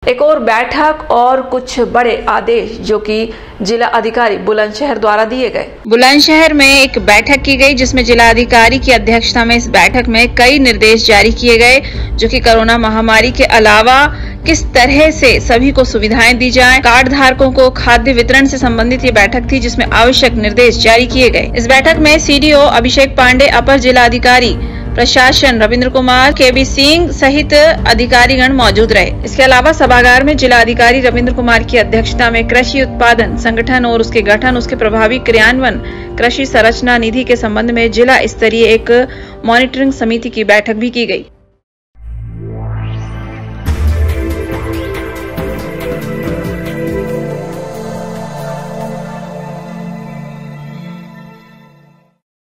एक और बैठक और कुछ बड़े आदेश जो कि जिला अधिकारी बुलंदशहर द्वारा दिए गए। बुलंदशहर में एक बैठक की गई जिसमें जिला अधिकारी की अध्यक्षता में इस बैठक में कई निर्देश जारी किए गए जो कि कोरोना महामारी के अलावा किस तरह से सभी को सुविधाएं दी जाए। कार्ड धारकों को खाद्य वितरण से संबंधित ये बैठक थी जिसमें आवश्यक निर्देश जारी किए गए। इस बैठक में सीडीओ अभिषेक पांडे, अपर जिला अधिकारी प्रशासन रविंद्र कुमार, केबी सिंह सहित अधिकारीगण मौजूद रहे। इसके अलावा सभागार में जिला अधिकारी रविंद्र कुमार की अध्यक्षता में कृषि उत्पादन संगठन और उसके गठन, उसके प्रभावी क्रियान्वयन, कृषि संरचना निधि के संबंध में जिला स्तरीय एक मॉनिटरिंग समिति की बैठक भी की गई।